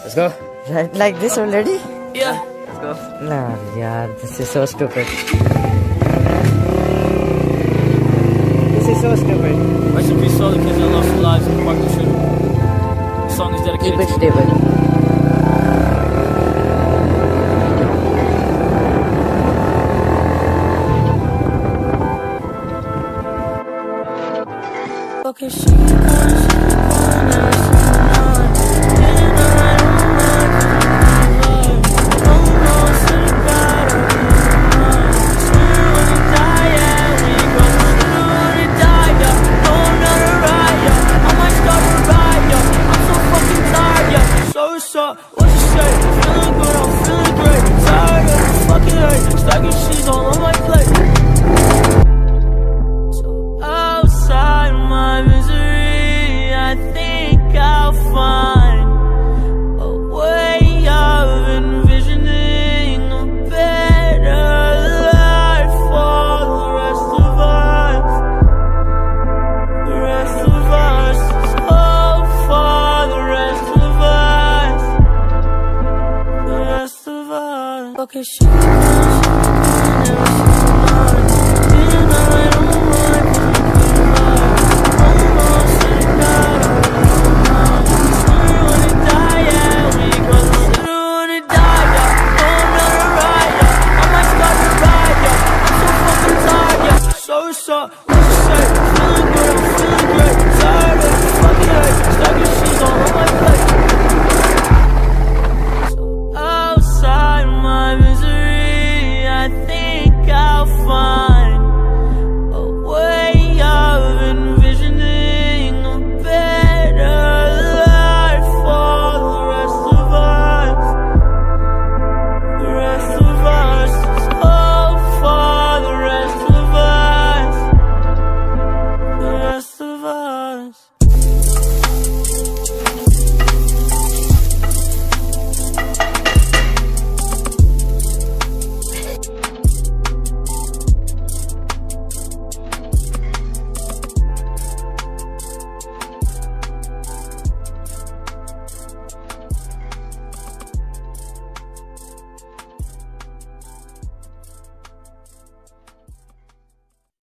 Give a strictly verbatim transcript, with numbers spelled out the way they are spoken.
Let's go. Right like this already? Yeah. Let's go. Nah, yeah, this is so stupid. This is so stupid. Rest in peace to all the kids that lost their lives in the parking shooting. The song is dedicated Keep it to stable. Okay, she calling, she calling every single night. Getting high on my mind. Oh no, it's in the bad of my mind. Swear when you die, yeah, when you grow, swear when you die, yeah. No, I'm not a riot, yeah. I might start a riot, yeah. I'm so fucking tired, yeah. So what's up, what you say? Feeling good, I'm feeling great. Tired of the fucking hate. Stacking cheese all on my plate. So outside my misery, I think I'll find a way of envisioning a better life for the rest of us. The rest of us. Hope for the rest of us. The rest of us. Okay, she calling, she calling every single